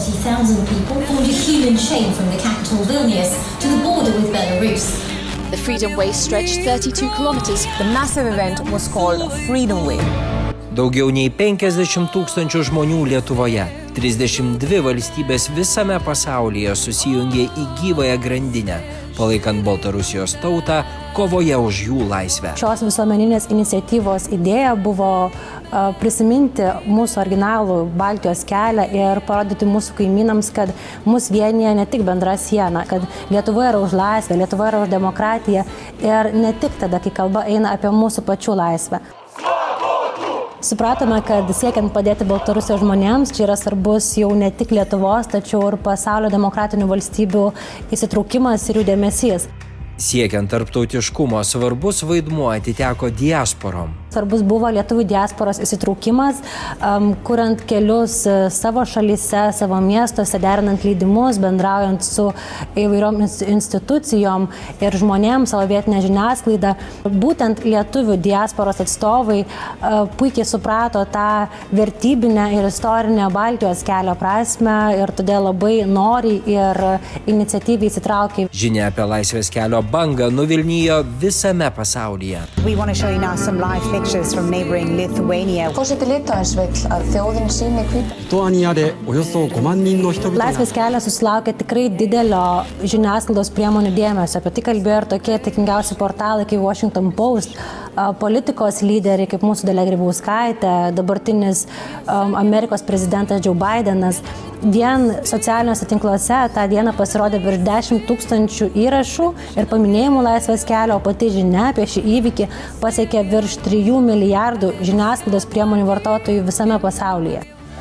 30,000 people formed a human chain from the capital Vilnius to the border with Belarus. The Freedom Way stretched 32 kilometers. The massive event was called Freedom Way. Daugiau nei 50 tūkstančių žmonių Lietuvoje, 32 valstybės visame pasaulyje susijungė į gyvąją grandinę, palaikant Baltarusijos tautą kovoje už jų laisvę. Šios visuomeninės iniciatyvos idėja buvo prisiminti mūsų originalų Baltijos kelią ir parodyti mūsų kaimynams, kad mus vienyje ne tik bendra siena, kad Lietuva yra už laisvę, Lietuva yra už demokratiją ir ne tik tada, kai kalba eina apie mūsų pačių laisvę. Supratome, kad siekiant padėti Baltarusijos žmonėms, čia yra svarbus jau ne tik Lietuvos, tačiau ir pasaulio demokratinių valstybių įsitraukimas ir jų dėmesys. Siekiant tarptautiškumo svarbus vaidmuo atiteko diasporom. Svarbus buvo lietuvių diasporos įsitraukimas, kuriant kelius savo šalyse, savo miestuose, derinant leidimus, bendraujant su įvairiom institucijom ir žmonėms, savo vietinę žiniasklaidą. Būtent lietuvių diasporos atstovai puikiai suprato tą vertybinę ir istorinę Baltijos kelio prasmę ir todėl labai noriai ir iniciatyviai įsitraukė. Žinia apie Laisvės kelio bangą nuvilnijo visame pasaulyje. We want to show you now some live pictures from neighboring Lithuania. Forseti Lietuvos vill að þjóðin sýni Lituaniadeおよそ5万人の人々が Laisvės kelias susilaukė tikrai didelio žiniasklaidos priemonių dėmesio. Apie tai kalbėjo ir tokie įtakingiausi portalai kaip Washington Post, politikos lyderiai kaip mūsų Dalia Grybauskaitė, dabartinis Amerikos prezidentas Joe Bidenas. Vien socialiniuose tinkluose tą dieną pasirodė virš 10 000 įrašų ir paminėjimų Laisvės kelio, o pati žinia apie šį įvykį pasiekė virš 3 milijardų žiniasklaidos priemonių vartotojų visame pasaulyje.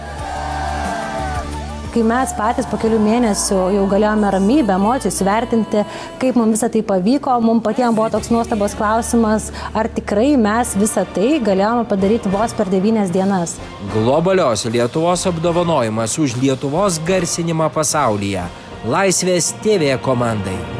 Kai mes patys po kelių mėnesių jau galėjome ramybę, emocijus įvertinti, kaip mums visą tai pavyko, mums patiems buvo toks nuostabos klausimas, ar tikrai mes visą tai galėjome padaryti vos per 9 dienas. Globalios Lietuvos apdovanojimas už Lietuvos garsinimą pasaulyje. Laisvės TV komandai.